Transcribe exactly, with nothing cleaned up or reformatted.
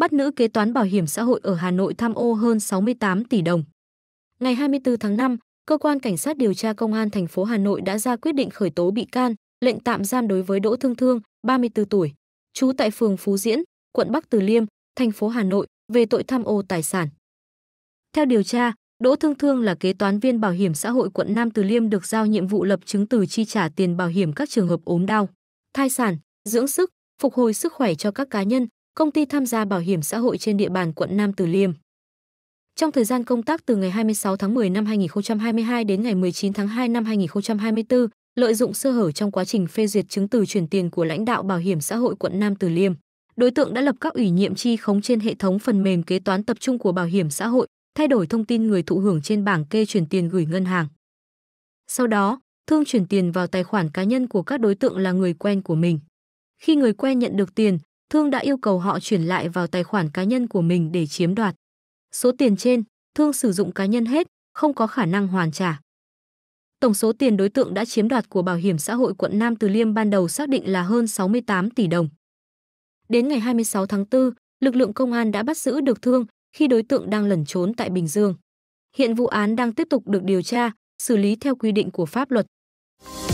bắt nữ kế toán bảo hiểm xã hội ở Hà Nội tham ô hơn sáu mươi tám tỷ đồng. Ngày hai mươi tư tháng năm, Cơ quan Cảnh sát điều tra Công an thành phố Hà Nội đã ra quyết định khởi tố bị can, lệnh tạm giam đối với Đỗ Thương Thương, ba mươi tư tuổi, trú tại phường Phú Diễn, quận Bắc Từ Liêm, thành phố Hà Nội về tội tham ô tài sản. Theo điều tra, Đỗ Thương Thương là kế toán viên bảo hiểm xã hội quận Nam Từ Liêm được giao nhiệm vụ lập chứng từ chi trả tiền bảo hiểm các trường hợp ốm đau, thai sản, dưỡng sức, phục hồi sức khỏe cho các cá nhân, công ty tham gia bảo hiểm xã hội trên địa bàn quận Nam Từ Liêm. Trong thời gian công tác từ ngày hai mươi sáu tháng mười năm hai nghìn không trăm hai mươi hai đến ngày mười chín tháng hai năm hai nghìn không trăm hai mươi tư, lợi dụng sơ hở trong quá trình phê duyệt chứng từ chuyển tiền của lãnh đạo bảo hiểm xã hội quận Nam Từ Liêm, đối tượng đã lập các ủy nhiệm chi khống trên hệ thống phần mềm kế toán tập trung của bảo hiểm xã hội, thay đổi thông tin người thụ hưởng trên bảng kê chuyển tiền gửi ngân hàng. Sau đó, Thương chuyển tiền vào tài khoản cá nhân của các đối tượng là người quen của mình. Khi người quen nhận được tiền, Thương đã yêu cầu họ chuyển lại vào tài khoản cá nhân của mình để chiếm đoạt. Số tiền trên, Thương sử dụng cá nhân hết, không có khả năng hoàn trả. Tổng số tiền đối tượng đã chiếm đoạt của Bảo hiểm xã hội quận Nam Từ Liêm ban đầu xác định là hơn sáu mươi tám tỷ đồng. Đến ngày hai mươi sáu tháng tư, lực lượng công an đã bắt giữ được Thương khi đối tượng đang lẩn trốn tại Bình Dương. Hiện vụ án đang tiếp tục được điều tra, xử lý theo quy định của pháp luật.